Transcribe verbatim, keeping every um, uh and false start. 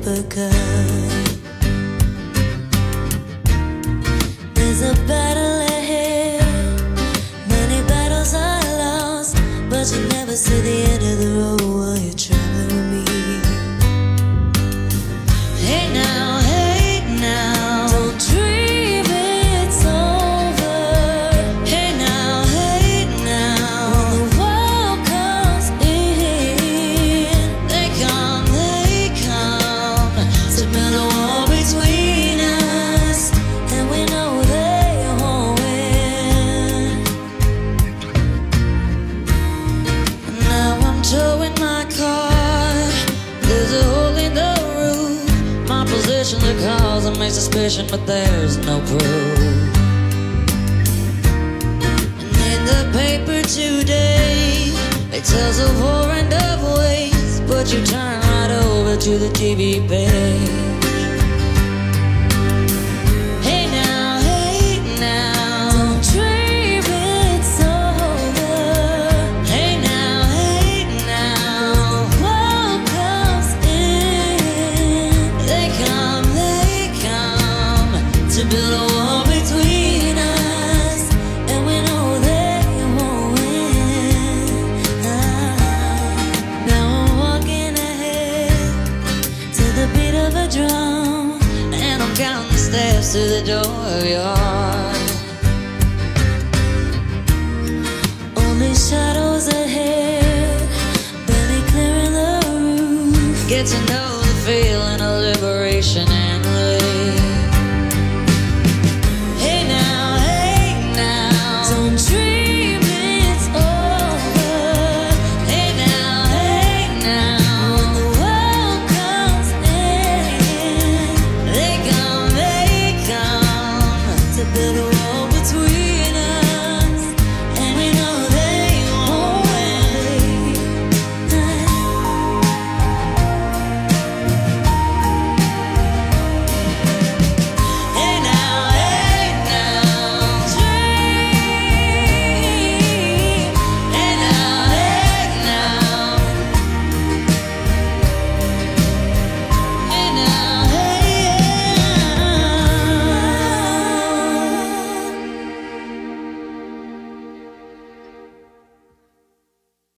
paper cut. There's a battle ahead, many battles I lost, but you never see the end of the road while you're traveling with me. Hey now, hey now, don't dream it's over. Hey now, hey now, when the world comes in, they come, they come to build a wall between us, and we know they won't win. Now I'm towing my car, there's a hole in the roof. My position the cause of my suspicion, but there's no proof. And in the paper today, it tells of war and of waste, but you turn right over to the T V page. Hey now, hey now, don't dream it's over. Hey now, hey now, world comes in, they come, they come to build a wall between us, and we know they won't win. Ah, now I'm walking ahead to the beat of a drum, and I'm counting the steps to the door of your heart. Only shadows ahead, barely clearing the roof. Get to know the feeling of liberation